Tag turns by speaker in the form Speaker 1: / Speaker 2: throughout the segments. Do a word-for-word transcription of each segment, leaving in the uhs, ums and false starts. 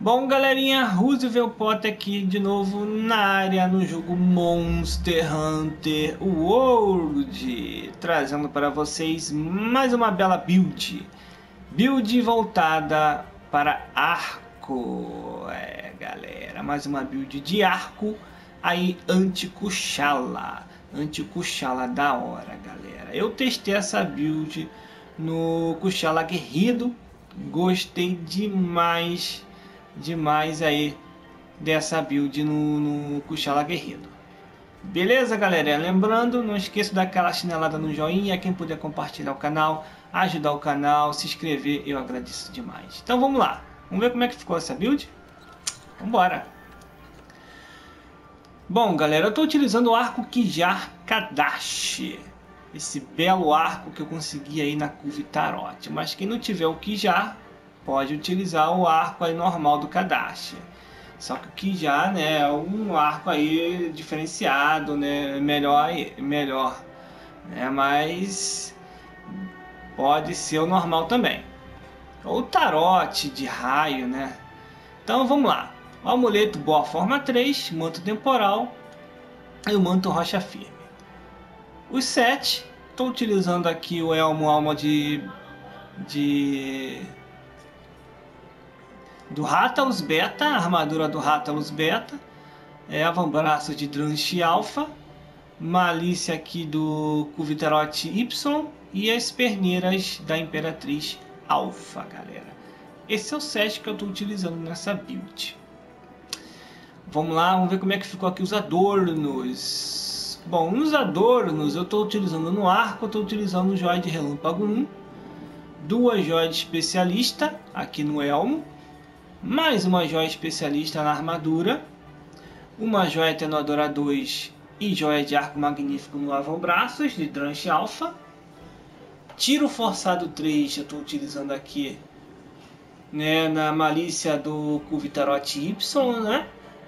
Speaker 1: Bom, galerinha, Roosevelt Potter aqui de novo na área no jogo Monster Hunter World, trazendo para vocês mais uma bela build, build voltada para arco, é galera, mais uma build de arco aí anti-Kushala, anti-Kushala da hora, galera. Eu testei essa build no Kushala Guerrido, gostei demais. Demais aí dessa build no, no Kushala Guerreiro. Beleza, galera? Lembrando, não esqueça daquela chinelada no joinha. Quem puder compartilhar o canal, ajudar o canal, se inscrever, eu agradeço demais. Então vamos lá, vamos ver como é que ficou essa build? Vambora! Bom, galera, eu estou utilizando o arco Kijar Kadashi, esse belo arco que eu consegui aí na Curve Tarot. Mas quem não tiver o Kijar, pode utilizar o arco aí normal do Kadashi. Só que o Kijar, né, é um arco aí diferenciado, né, melhor, melhor, né, mas pode ser o normal também. Ou o Tarot de raio, né. Então vamos lá. O amuleto Boa Forma três, manto temporal e o manto rocha firme. Os sete, estou utilizando aqui o elmo alma de de do Rathalos Beta, a armadura do Rathalos Beta, é avambraço de Dranshi Alpha, malícia aqui do Kuviterote Y e as perneiras da Imperatriz Alpha, galera. Esse é o set que eu estou utilizando nessa build. Vamos lá, vamos ver como é que ficou aqui os adornos. Bom, nos adornos eu estou utilizando no arco, eu estou utilizando o Joia de Relâmpago um, duas joias de especialista aqui no elmo, mais uma joia especialista na armadura, uma joia atenuadora dois e joia de arco magnífico no avambraços de Dranshi Alpha, tiro forçado três eu estou utilizando aqui, né, na malícia do Kuviterote Y, né?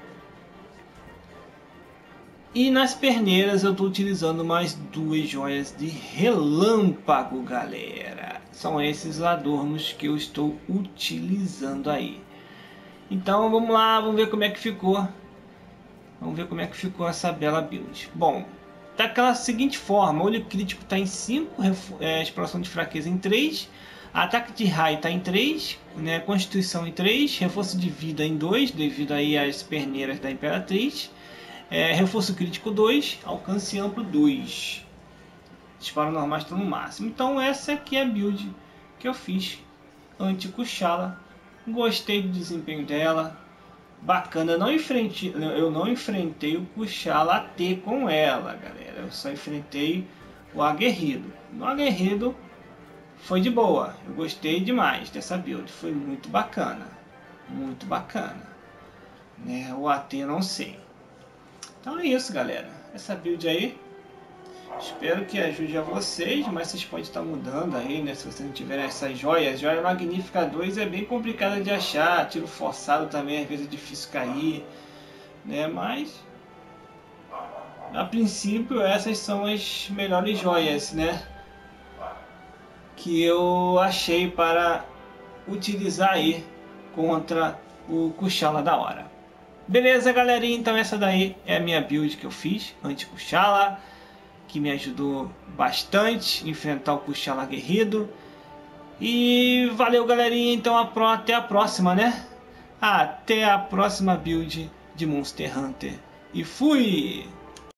Speaker 1: E nas perneiras eu estou utilizando mais duas joias de relâmpago, galera. São esses adornos que eu estou utilizando aí. Então vamos lá, vamos ver como é que ficou. Vamos ver como é que ficou essa bela build. Bom, daquela seguinte forma: olho crítico está em cinco, é, exploração de fraqueza em três, ataque de raio está em três, né, constituição em três, reforço de vida em dois, devido aí às perneiras da Imperatriz, é, reforço crítico dois, alcance amplo dois, disparo normais estão no máximo. Então essa aqui é a build que eu fiz anti-Kushala. Gostei do desempenho dela, bacana. Eu não enfrentei, eu não enfrentei o Kushala T com ela, galera. Eu só enfrentei o aguerrido. No aguerrido foi de boa. Eu gostei demais dessa build, foi muito bacana, muito bacana, né? O A T não sei. Então é isso, galera. Essa build aí, espero que ajude a vocês, mas vocês podem estar mudando aí, né? Se vocês não tiverem essas joias. Joia Magnífica dois é bem complicada de achar. Tiro forçado também, às vezes é difícil cair, né? Mas, a princípio, essas são as melhores joias, né, que eu achei para utilizar aí contra o Kushala da hora. Beleza, galerinha? Então essa daí é a minha build que eu fiz anti-Kushala, que me ajudou bastante a enfrentar o Kushala Guerrido. E valeu, galerinha. Então até a próxima, né? Até a próxima build de Monster Hunter. E fui!